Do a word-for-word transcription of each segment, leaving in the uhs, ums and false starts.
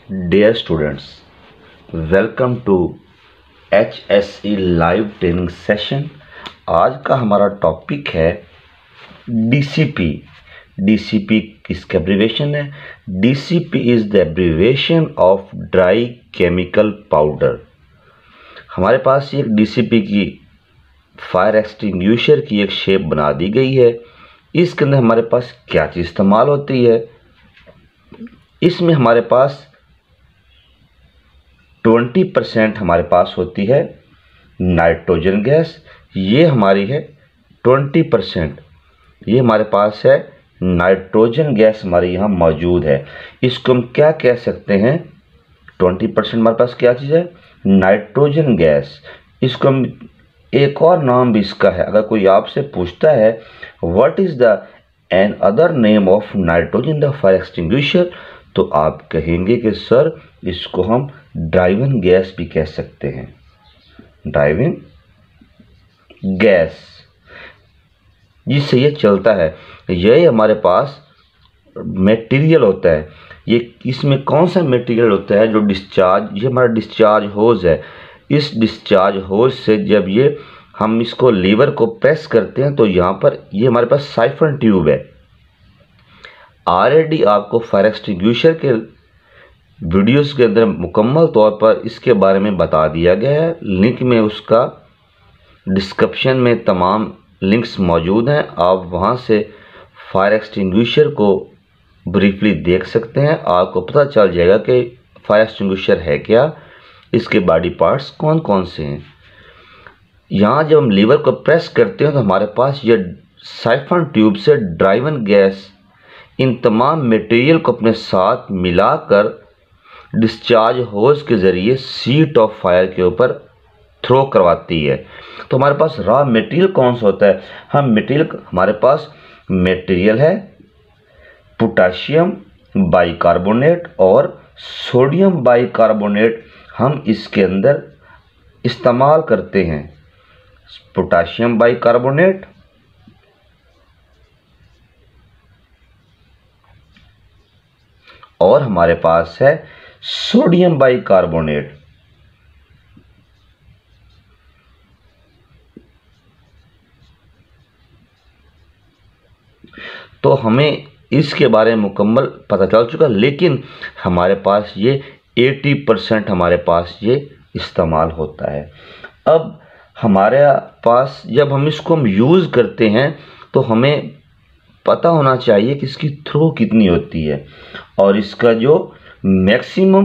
Dear students, welcome to H S E live training session. आज का हमारा topic है D C P. D C P किसका abbreviation है? D C P is the abbreviation of dry chemical powder. हमारे पास एक D C P की फायर एक्सटिंग्विशर की एक शेप बना दी गई है। इसके अंदर हमारे पास क्या चीज़ इस्तेमाल होती है? इसमें हमारे पास ट्वेंटी परसेंट हमारे पास होती है नाइट्रोजन गैस। ये हमारी है ट्वेंटी परसेंट, ये हमारे पास है नाइट्रोजन गैस हमारे यहाँ मौजूद है। इसको हम क्या कह सकते हैं? ट्वेंटी परसेंट हमारे पास क्या चीज़ है? Nitrogen gas. इसको हम एक और नाम भी इसका है। अगर कोई आपसे पूछता है what is the another name of nitrogen the fire extinguisher, तो आप कहेंगे कि सर इसको हम ड्राइवन गैस भी कह सकते हैं। ड्राइवन गैस जिससे ये चलता है, यही हमारे पास मटेरियल होता है। ये इसमें कौन सा मटेरियल होता है? जो डिस्चार्ज, ये हमारा डिस्चार्ज होज है। इस डिस्चार्ज होज से जब ये हम इसको लीवर को प्रेस करते हैं तो यहाँ पर ये हमारे पास साइफन ट्यूब है। ऑलरेडी आपको फायर एक्सटिंग्विशर के वीडियोस के अंदर मुकम्मल तौर पर इसके बारे में बता दिया गया है। लिंक में उसका डिस्क्रिप्शन में तमाम लिंक्स मौजूद हैं। आप वहां से फायर एक्सटिंग्विशर को ब्रीफली देख सकते हैं। आपको पता चल जाएगा कि फायर एक्सटिंग्विशर है क्या, इसके बॉडी पार्ट्स कौन कौन से हैं। यहाँ जब हम लीवर को प्रेस करते हैं तो हमारे पास ये साइफन ट्यूब से ड्राइवन गैस इन तमाम मटेरियल को अपने साथ मिलाकर डिस्चार्ज होज के ज़रिए सीट ऑफ फायर के ऊपर थ्रो करवाती है। तो हमारे पास रॉ मटेरियल कौन सा होता है? हम मटेरियल हमारे पास मटेरियल है पोटाशियम बाइकार्बोनेट और सोडियम बाइकार्बोनेट। हम इसके अंदर इस्तेमाल करते हैं पोटाशियम बाइकार्बोनेट और हमारे पास है सोडियम बाइकार्बोनेट। तो हमें इसके बारे में मुकम्मल पता चल चुका, लेकिन हमारे पास ये अस्सी परसेंट हमारे पास ये इस्तेमाल होता है। अब हमारे पास जब हम इसको हम यूज़ करते हैं तो हमें पता होना चाहिए कि इसकी थ्रो कितनी होती है और इसका जो मैक्सिमम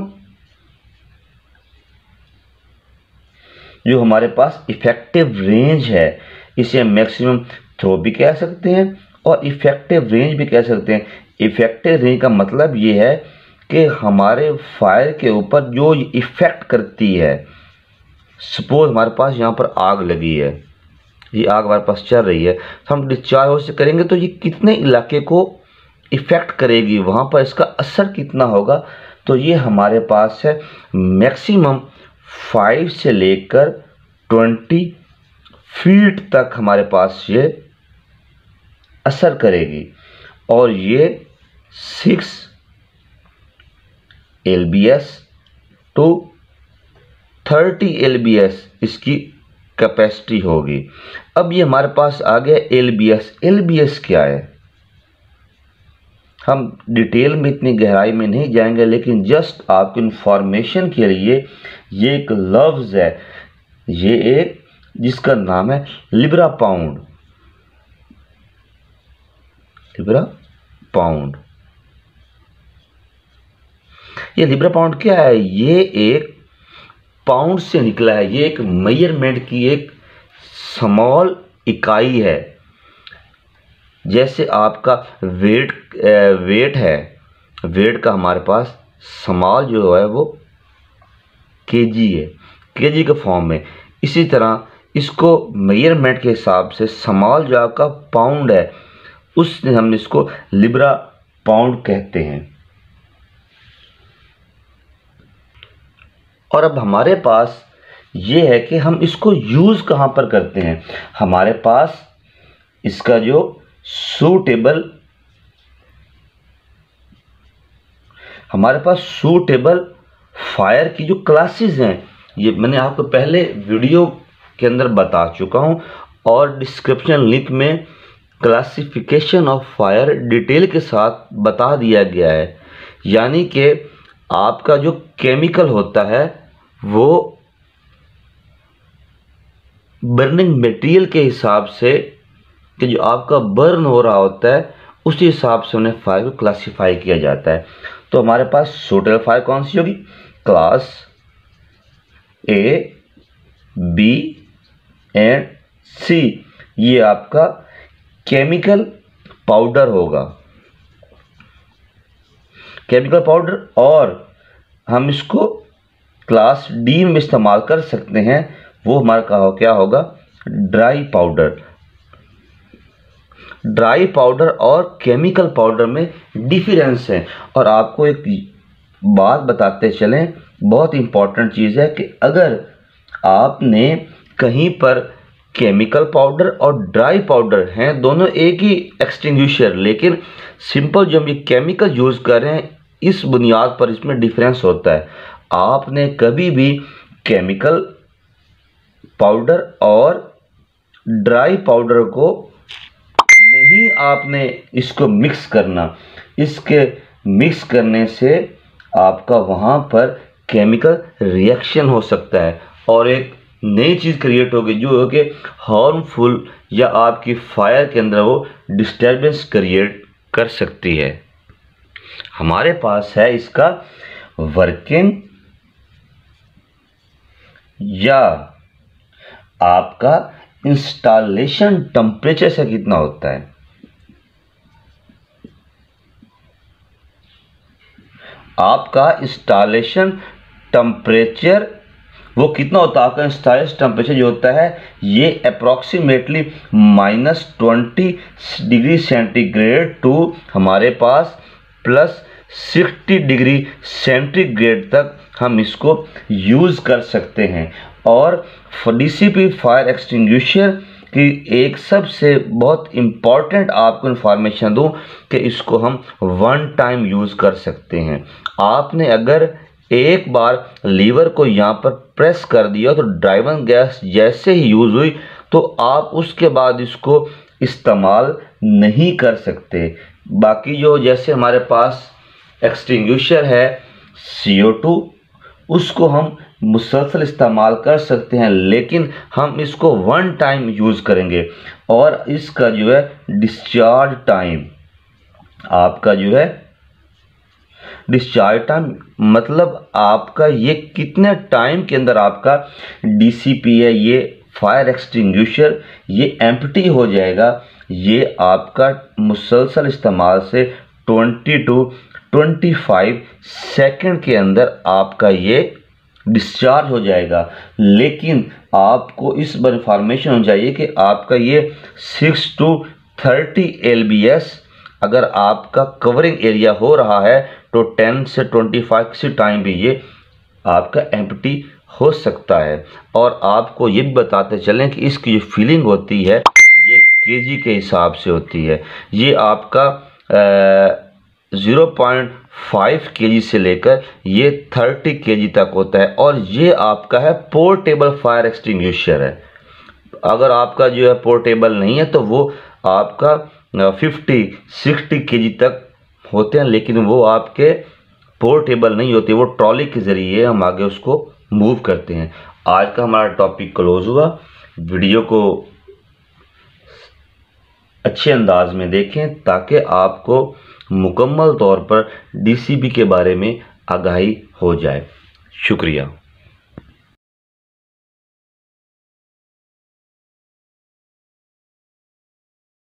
जो हमारे पास इफेक्टिव रेंज है, इसे मैक्सिमम थ्रो भी कह सकते हैं और इफेक्टिव रेंज भी कह सकते हैं। इफेक्टिव रेंज का मतलब ये है कि हमारे फायर के ऊपर जो इफेक्ट करती है। सपोज हमारे पास यहाँ पर आग लगी है, ये आग हमारे पास चल रही है, तो हम डिस्चार्ज होज से करेंगे तो ये कितने इलाके को इफ़ेक्ट करेगी, वहाँ पर इसका असर कितना होगा। तो ये हमारे पास है मैक्सिमम फाइव से लेकर ट्वेंटी फीट तक हमारे पास ये असर करेगी और ये six L B S two thirty L B S इसकी कैपेसिटी होगी। अब ये हमारे पास आ गया L B S. L B S क्या है? हम डिटेल में इतनी गहराई में नहीं जाएंगे, लेकिन जस्ट आपकी इंफॉर्मेशन के लिए ये एक लफ्ज़ है, ये एक जिसका नाम है लिब्रा पाउंड। लिब्रा पाउंड, ये लिब्रा पाउंड क्या है? ये एक पाउंड से निकला है। ये एक मेजरमेंट की एक स्मॉल इकाई है। जैसे आपका वेट वेट है, वेट का हमारे पास स्मॉल जो है वो केजी है, केजी के फॉर्म में। इसी तरह इसको मेजरमेंट के हिसाब से स्मॉल जो आपका पाउंड है, उसने हम इसको लिब्रा पाउंड कहते हैं। और अब हमारे पास ये है कि हम इसको यूज़ कहाँ पर करते हैं। हमारे पास इसका जो सूटेबल हमारे पास सूटेबल फायर की जो क्लासेस हैं ये मैंने आपको पहले वीडियो के अंदर बता चुका हूं, और डिस्क्रिप्शन लिंक में क्लासिफिकेशन ऑफ फायर डिटेल के साथ बता दिया गया है। यानी कि आपका जो केमिकल होता है वो बर्निंग मटेरियल के हिसाब से कि जो आपका बर्न हो रहा होता है उसी हिसाब से उन्हें फायर को क्लासिफाई किया जाता है। तो हमारे पास सूटेबल फायर कौन सी होगी? Class A, B and C. ये आपका केमिकल पाउडर होगा, केमिकल पाउडर। और हम इसको क्लास डी में इस्तेमाल कर सकते हैं, वो हमारा कहा क्या होगा? Dry powder. ड्राई पाउडर और केमिकल पाउडर में डिफरेंस है। और आपको एक बात बताते चलें, बहुत इंपॉर्टेंट चीज़ है कि अगर आपने कहीं पर केमिकल पाउडर और ड्राई पाउडर हैं, दोनों एक ही एक्सटिंग्विशर, लेकिन सिंपल जो हम ये केमिकल यूज़ कर रहे हैं इस बुनियाद पर इसमें डिफरेंस होता है। आपने कभी भी केमिकल पाउडर और ड्राई पाउडर को नहीं आपने इसको मिक्स करना। इसके मिक्स करने से आपका वहाँ पर केमिकल रिएक्शन हो सकता है और एक नई चीज़ क्रिएट होगी जो है कि हार्मफुल या आपकी फायर के अंदर वो डिस्टर्बेंस क्रिएट कर सकती है। हमारे पास है इसका वर्किंग या आपका इंस्टॉलेशन टेम्परेचर से कितना होता है। आपका इंस्टॉलेशन टेम्परेचर वो कितना होता है? आपका इंस्टॉलेशन टेम्परेचर जो होता है ये approximately minus twenty degree centigrade to हमारे पास प्लस सिक्सटी डिग्री सेंटीग्रेड तक हम इसको यूज़ कर सकते हैं। और डीसीपी फायर एक्सटिंग्विशर की एक सबसे बहुत इम्पॉर्टेंट आपको इन्फॉर्मेशन दूं कि इसको हम वन टाइम यूज़ कर सकते हैं। आपने अगर एक बार लीवर को यहाँ पर प्रेस कर दिया तो ड्राइवन गैस जैसे ही यूज़ हुई तो आप उसके बाद इसको इस्तेमाल नहीं कर सकते। बाकी जो जैसे हमारे पास एक्सटिंग्विशर है सी ओ टू, उसको हम मुसलसल इस्तेमाल कर सकते हैं, लेकिन हम इसको वन टाइम यूज़ करेंगे। और इसका जो है डिस्चार्ज टाइम, आपका जो है डिस्चार्ज टाइम मतलब आपका ये कितने टाइम के अंदर आपका डीसीपी है, ये फायर एक्सटिंग्विशर ये एम्प्टी हो जाएगा। ये आपका मुसलसल इस्तेमाल से twenty to twenty five second के अंदर आपका ये डिस्चार्ज हो जाएगा। लेकिन आपको इस बार इंफॉर्मेशन हो चाहिए कि आपका ये six to thirty L B S अगर आपका कवरिंग एरिया हो रहा है तो टेन से ट्वेंटी फाइव किसी टाइम भी ये आपका एम्प्टी हो सकता है। और आपको ये भी बताते चलें कि इसकी जो फीलिंग होती है ये केजी के हिसाब से होती है। ये आपका ज़ीरो पॉइंट फाइव केजी से लेकर ये थर्टी केजी तक होता है। और ये आपका है पोर्टेबल फायर एक्सटिंग्विशर है। अगर आपका जो है पोर्टेबल नहीं है तो वो आपका फिफ्टी सिक्सटी केजी तक होते हैं, लेकिन वो आपके पोर्टेबल नहीं होते, वो ट्रॉली के ज़रिए हम आगे उसको मूव करते हैं। आज का हमारा टॉपिक क्लोज हुआ। वीडियो को अच्छे अंदाज में देखें ताकि आपको मुकम्मल तौर पर डीसीपी के बारे में आगाही हो जाए। शुक्रिया।